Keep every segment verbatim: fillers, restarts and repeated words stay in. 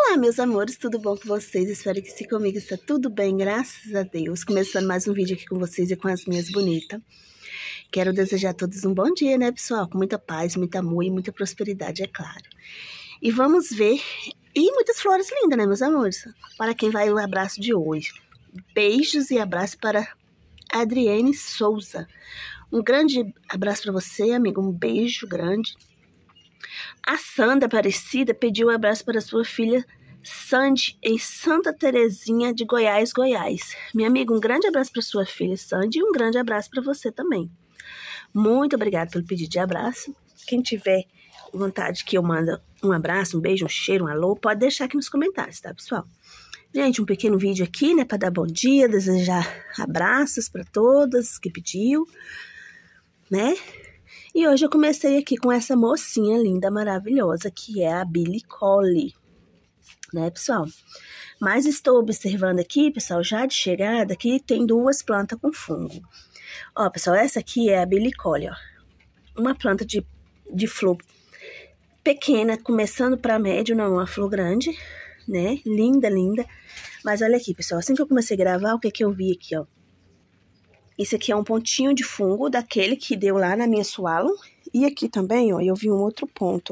Olá, meus amores, tudo bom com vocês? Espero que sim, comigo está tudo bem, graças a Deus. Começando mais um vídeo aqui com vocês e com as minhas bonitas. Quero desejar a todos um bom dia, né, pessoal? Com muita paz, muita amor e muita prosperidade, é claro. E vamos ver... E muitas flores lindas, né, meus amores? Para quem vai o abraço de hoje. Beijos e abraço para Adriane Souza. Um grande abraço para você, amigo. Um beijo grande. A Sandra Aparecida pediu um abraço para sua filha Sandy, em Santa Terezinha de Goiás, Goiás. Minha amiga, um grande abraço para sua filha Sandy e um grande abraço para você também. Muito obrigada pelo pedido de abraço. Quem tiver vontade que eu mande um abraço, um beijo, um cheiro, um alô, pode deixar aqui nos comentários, tá, pessoal? Gente, um pequeno vídeo aqui, né, para dar bom dia, desejar abraços para todas que pediu, né? E hoje eu comecei aqui com essa mocinha linda, maravilhosa, que é a Billy Collie, né, pessoal? Mas estou observando aqui, pessoal, já de chegada, que tem duas plantas com fungo. Ó, pessoal, essa aqui é a Billy Collie, ó. Uma planta de, de flor pequena, começando para médio, não uma flor grande, né? Linda, linda. Mas olha aqui, pessoal, assim que eu comecei a gravar, o que que eu vi aqui, ó? Isso aqui é um pontinho de fungo daquele que deu lá na minha Swallow. E aqui também, ó, eu vi um outro ponto.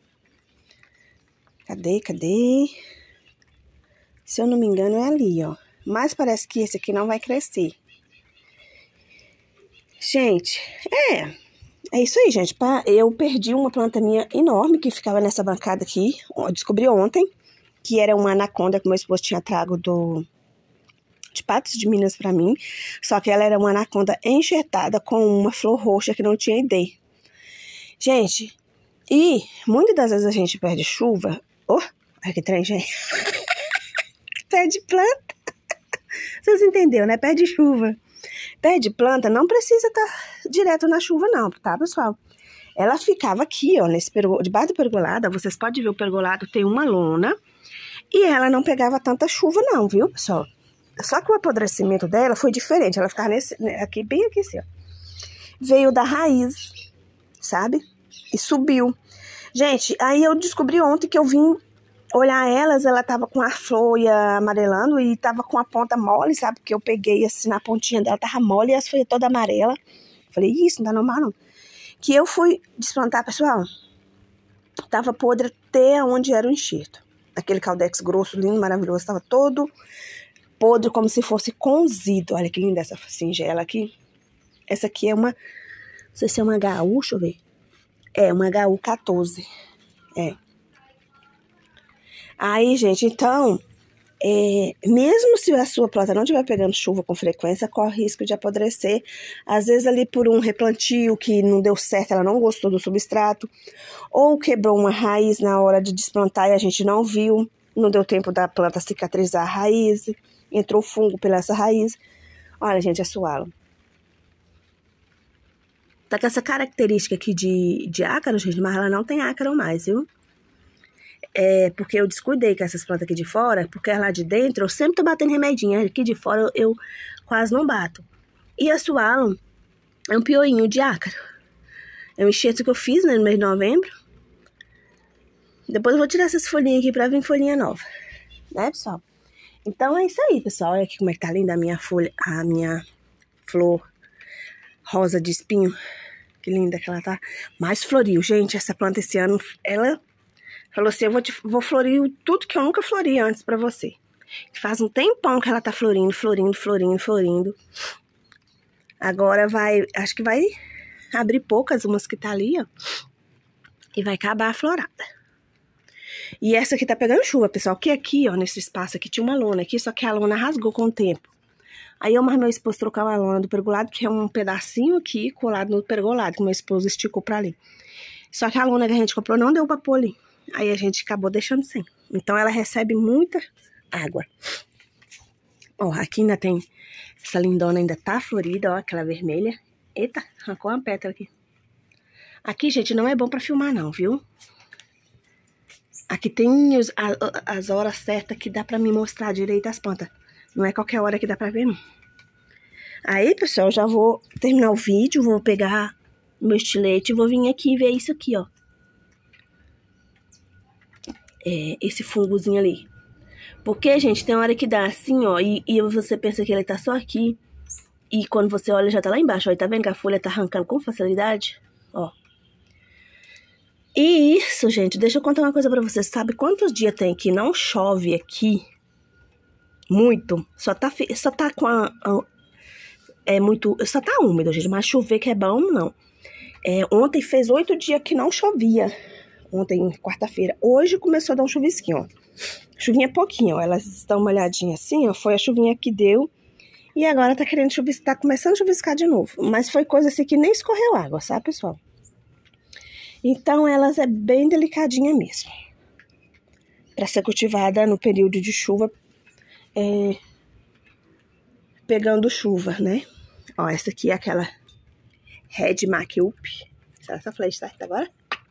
Cadê, cadê? Se eu não me engano, é ali, ó. Mas parece que esse aqui não vai crescer. Gente, é... É isso aí, gente. Eu perdi uma planta minha enorme que ficava nessa bancada aqui. Eu descobri ontem que era uma anaconda que meu esposo tinha trago do... de Patos de Minas pra mim, só que ela era uma anaconda enxertada com uma flor roxa que não tinha ideia. Gente, e muitas das vezes a gente perde chuva. Oh, olha que trem, gente. Perde planta. Vocês entenderam, né? Perde chuva. Perde planta, não precisa estar direto na chuva não, tá, pessoal? Ela ficava aqui, ó, nesse pergo... debaixo do pergolado. Vocês podem ver o pergolado tem uma lona. E ela não pegava tanta chuva não, viu, pessoal? Só que o apodrecimento dela foi diferente. Ela ficava nesse, aqui, bem aqui assim, ó. Veio da raiz, sabe? E subiu. Gente, aí eu descobri ontem que eu vim olhar elas, ela tava com a folha amarelando e tava com a ponta mole, sabe? Porque eu peguei assim na pontinha dela, tava mole e as folhas toda amarela. Falei, isso não tá normal não. Que eu fui desplantar, pessoal, tava podre até onde era o enxerto. Aquele caldex grosso, lindo, maravilhoso, tava todo... podre, como se fosse cozido. Olha que linda essa singela aqui. Essa aqui é uma... Não sei se é uma H U, deixa eu ver. É, uma H U quatorze. É. Aí, gente, então... É, mesmo se a sua planta não estiver pegando chuva com frequência, corre risco de apodrecer. Às vezes ali por um replantio que não deu certo, ela não gostou do substrato. Ou quebrou uma raiz na hora de desplantar e a gente não viu. Não deu tempo da planta cicatrizar a raiz. Entrou fungo pela essa raiz. Olha, gente, a Swallow. Tá com essa característica aqui de, de ácaro, gente, mas ela não tem ácaro mais, viu? É porque eu descuidei com essas plantas aqui de fora, porque lá de dentro eu sempre tô batendo remedinho. Aqui de fora eu, eu quase não bato. E a Swallow é um pioinho de ácaro. É um enxerto que eu fiz, né, no mês de novembro. Depois eu vou tirar essas folhinhas aqui pra vir folhinha nova. Né, pessoal? Então é isso aí, pessoal. Olha aqui como é que tá linda a minha folha, a minha flor rosa de espinho. Que linda que ela tá. Mais floriu, gente. Essa planta esse ano, ela falou assim, eu vou, te, vou florir tudo que eu nunca flori antes pra você. Faz um tempão que ela tá florindo, florindo, florindo, florindo. Agora vai, acho que vai abrir poucas, umas que tá ali, ó. E vai acabar a florada. E essa aqui tá pegando chuva, pessoal. Que aqui, ó, nesse espaço aqui, tinha uma lona aqui, só que a lona rasgou com o tempo. Aí eu mais meu esposo trocou a lona do pergolado, que é um pedacinho aqui colado no pergolado, que meu esposo esticou pra ali. Só que a lona que a gente comprou não deu pra pôr ali. Aí a gente acabou deixando sem. Então ela recebe muita água. Ó, aqui ainda tem... Essa lindona ainda tá florida, ó, aquela vermelha. Eita, arrancou uma pétala aqui. Aqui, gente, não é bom pra filmar não, viu? Aqui tem os, a, as horas certas que dá pra me mostrar direito as plantas. Não é qualquer hora que dá pra ver, não. Aí, pessoal, já vou terminar o vídeo. Vou pegar meu estilete e vou vir aqui ver isso aqui, ó. é, esse fungozinho ali. Porque, gente, tem hora que dá assim, ó, e, e você pensa que ele tá só aqui. E quando você olha, já tá lá embaixo, ó. E tá vendo que a folha tá arrancando com facilidade? Ó. E isso, gente, deixa eu contar uma coisa pra vocês. Sabe quantos dias tem que não chove aqui? Muito. Só tá, só tá com a, a... É muito... Só tá úmido, gente. Mas chover que é bom, não. É, ontem fez oito dias que não chovia. Ontem, quarta-feira. Hoje começou a dar um chuvisquinho, ó. Chuvinha pouquinho, ó. Elas estão molhadinhas assim, ó. Foi a chuvinha que deu. E agora tá querendo chuviscar, tá começando a chuviscar de novo. Mas foi coisa assim que nem escorreu água, sabe, pessoal? Então, elas é bem delicadinha mesmo. Pra ser cultivada no período de chuva, é, pegando chuva, né? Ó, essa aqui é aquela Red Macup. Será que eu falei certo agora?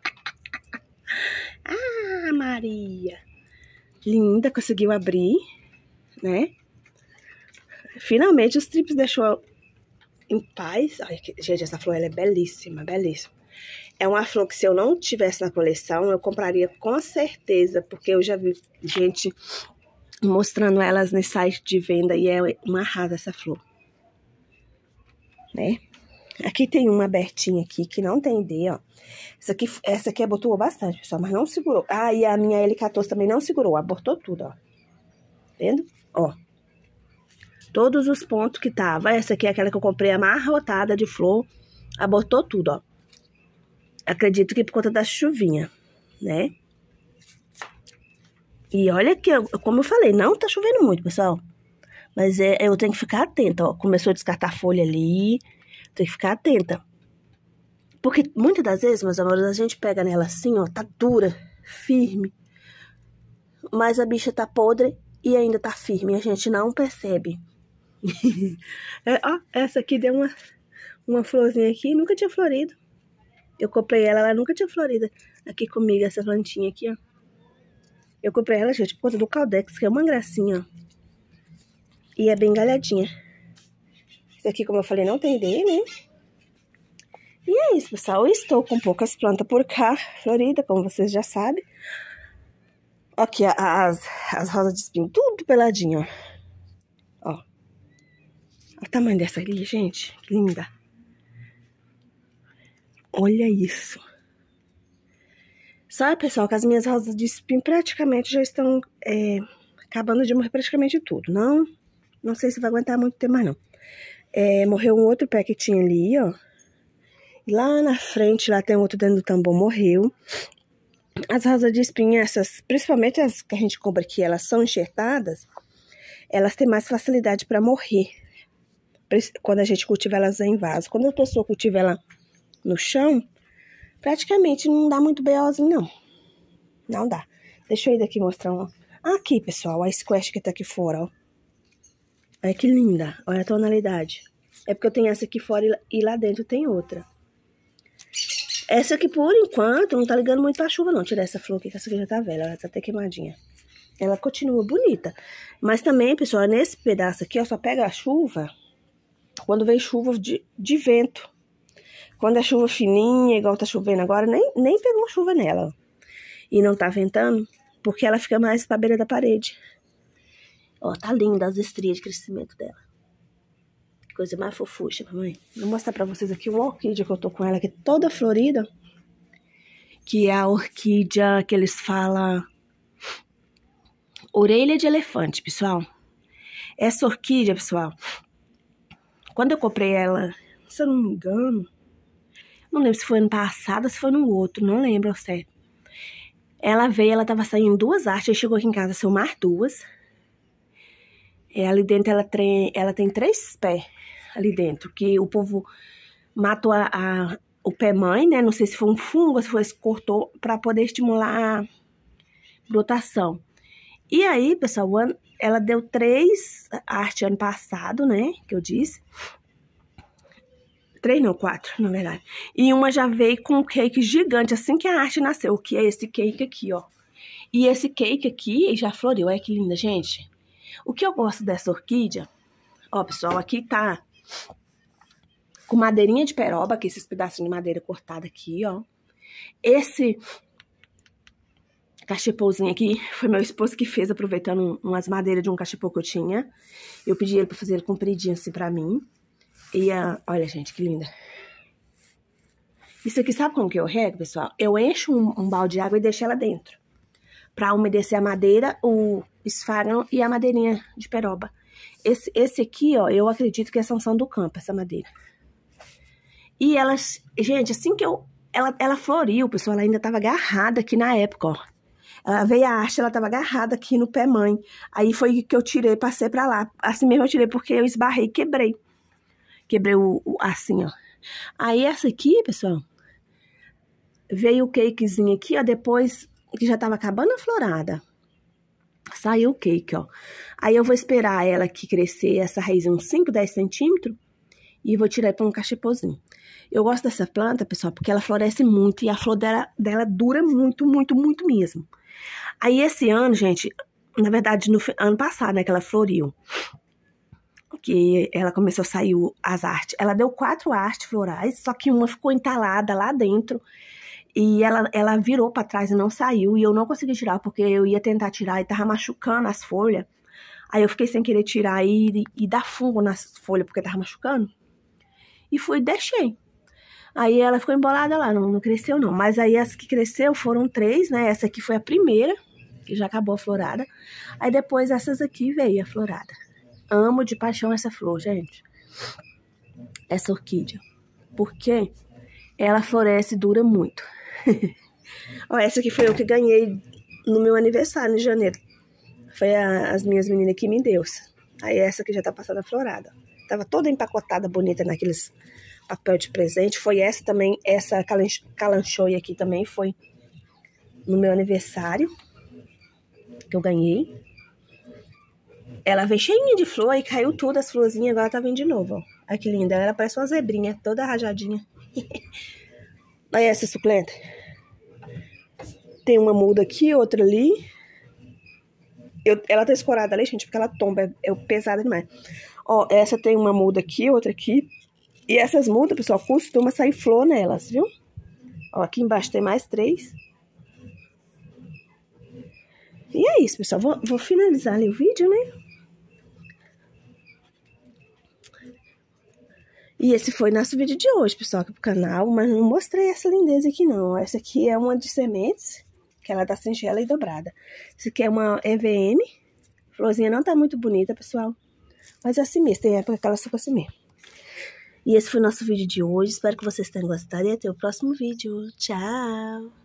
Ah, Maria! Linda, conseguiu abrir, né? Finalmente os trips deixou em paz. Ai, gente, essa flor ela é belíssima, belíssima. É uma flor que se eu não tivesse na coleção, eu compraria com certeza, porque eu já vi gente mostrando elas no site de venda e é uma arrasa essa flor, né? Aqui tem uma abertinha aqui que não tem D, ó. Essa aqui, essa aqui abotoou bastante, pessoal, mas não segurou. Ah, e a minha L quatorze também não segurou, abortou tudo, ó. Vendo? Ó. Todos os pontos que tava. Essa aqui é aquela que eu comprei amarrotada de flor. Abortou tudo, ó. Acredito que por conta da chuvinha, né? E olha que, como eu falei, não tá chovendo muito, pessoal. Mas é, eu tenho que ficar atenta, ó. Começou a descartar folha ali. Tem que ficar atenta. Porque muitas das vezes, meus amores, a gente pega nela assim, ó. Tá dura, firme. Mas a bicha tá podre e ainda tá firme. E a gente não percebe. É, ó, essa aqui deu uma, uma florzinha aqui. Nunca tinha florido. Eu comprei ela, ela nunca tinha florido aqui comigo, essa plantinha aqui, ó. Eu comprei ela, gente, por conta do Caldex, que é uma gracinha, ó. E é bem galhadinha. Esse aqui, como eu falei, não tem D, né? E é isso, pessoal. Eu estou com poucas plantas por cá, florida, como vocês já sabem. Aqui, as, as rosas de espinho, tudo peladinho, ó. Ó. Olha o tamanho dessa ali, gente. Que linda. Olha isso. Sabe, pessoal, que as minhas rosas de espinho praticamente já estão é, acabando de morrer praticamente tudo. Não, não sei se vai aguentar muito tempo mais, não. É, morreu um outro pé que tinha ali, ó. E lá na frente, lá tem outro dentro do tambor, morreu. As rosas de espinho, essas, principalmente as que a gente compra aqui, elas são enxertadas, elas têm mais facilidade para morrer. Quando a gente cultiva elas em vaso. Quando a pessoa cultiva ela no chão, praticamente não dá muito beozinho, não. Não dá. Deixa eu ir daqui mostrar um. Aqui, pessoal, a squash que tá aqui fora, ó. Olha que linda. Olha a tonalidade. É porque eu tenho essa aqui fora e lá dentro tem outra. Essa aqui, por enquanto, não tá ligando muito pra chuva, não. Tirar essa flor aqui, que essa aqui já tá velha. Ela tá até queimadinha. Ela continua bonita. Mas também, pessoal, nesse pedaço aqui, ó, só pega a chuva quando vem chuva de, de vento. Quando é chuva fininha, igual tá chovendo agora, nem, nem pegou chuva nela, ó. E não tá ventando, porque ela fica mais pra beira da parede. Ó, tá linda as estrias de crescimento dela. Coisa mais fofucha, mamãe. Vou mostrar pra vocês aqui uma orquídea que eu tô com ela, que é toda florida. Que é a orquídea que eles falam... orelha de elefante, pessoal. Essa orquídea, pessoal... Quando eu comprei ela, se eu não me engano... Não lembro se foi ano passado ou se foi no outro, não lembro ao certo. Ela veio, ela tava saindo duas hastes, aí chegou aqui em casa, saiu mais duas. É, ali dentro ela tem, ela tem três pés ali dentro, que o povo matou a, a, o pé mãe, né? Não sei se foi um fungo, se foi se cortou, pra poder estimular a brotação. E aí, pessoal, ela deu três hastes ano passado, né? Que eu disse. Três não, quatro, na verdade. E uma já veio com um cake gigante, assim que a arte nasceu, que é esse cake aqui, ó. E esse cake aqui já floreou, olha que linda, gente. O que eu gosto dessa orquídea, ó, pessoal, aqui tá com madeirinha de peroba, que é esses pedacinhos de madeira cortada aqui, ó. Esse, cachepôzinho aqui. Foi meu esposo que fez, aproveitando umas madeiras de um cachepô que eu tinha. Eu pedi ele pra fazer ele compridinho assim pra mim. E a... olha, gente, que linda. Isso aqui, sabe como que eu rego, pessoal? Eu encho um, um balde de água e deixo ela dentro. Pra umedecer a madeira, o esfagão e a madeirinha de peroba. Esse, esse aqui, ó, eu acredito que é Sansão do Campo, essa madeira. E elas, gente, assim que eu... Ela, ela floriu, pessoal, ela ainda tava agarrada aqui na época, ó. Ela veio a haste, ela tava agarrada aqui no pé mãe. Aí foi que eu tirei, passei pra lá. Assim mesmo eu tirei, porque eu esbarrei e quebrei. Quebrei o, o assim, ó. Aí essa aqui, pessoal, veio o cakezinho aqui, ó, depois que já tava acabando a florada. Saiu o cake, ó. Aí eu vou esperar ela aqui crescer, essa raiz uns cinco, dez centímetros, e vou tirar para um cachepôzinho. Eu gosto dessa planta, pessoal, porque ela floresce muito e a flor dela, dela dura muito, muito, muito mesmo. Aí esse ano, gente, na verdade, no ano passado, né, que ela floriu, que ela começou a sair as artes. Ela deu quatro artes florais, só que uma ficou entalada lá dentro. E ela, ela virou pra trás e não saiu. E eu não consegui tirar, porque eu ia tentar tirar e tava machucando as folhas. Aí eu fiquei sem querer tirar e, e dar fungo nas folhas, porque tava machucando. E fui e deixei. Aí ela ficou embolada lá, não, não cresceu não. Mas aí as que cresceu foram três, né? Essa aqui foi a primeira, que já acabou a florada. Aí depois essas aqui veio a florada. Amo de paixão essa flor, gente. Essa orquídea. Porque ela floresce e dura muito. Ó, essa aqui foi eu que ganhei no meu aniversário, em janeiro. Foi a, as minhas meninas que me deu. Aí essa aqui já tá passando a florada. Tava toda empacotada, bonita, naqueles papel de presente. Foi essa também, essa calanchoe aqui também foi no meu aniversário, que eu ganhei. Ela veio cheinha de flor e caiu tudo, as florzinhas, agora tá vindo de novo, ó. Olha que linda, ela parece uma zebrinha, toda rajadinha. Olha essa suculenta. Tem uma muda aqui, outra ali. Eu, ela tá escorada ali, gente, porque ela tomba, é, é pesada demais. Ó, essa tem uma muda aqui, outra aqui. E essas mudas, pessoal, costuma sair flor nelas, viu? Ó, aqui embaixo tem mais três. E é isso, pessoal. Vou, vou finalizar ali o vídeo, né? E esse foi nosso vídeo de hoje, pessoal, aqui pro canal. Mas não mostrei essa lindeza aqui, não. Essa aqui é uma de sementes, que ela tá singela e dobrada. Essa aqui é uma E V M. A florzinha não tá muito bonita, pessoal. Mas é assim mesmo, tem época que ela fica assim mesmo. E esse foi o nosso vídeo de hoje. Espero que vocês tenham gostado e até o próximo vídeo. Tchau!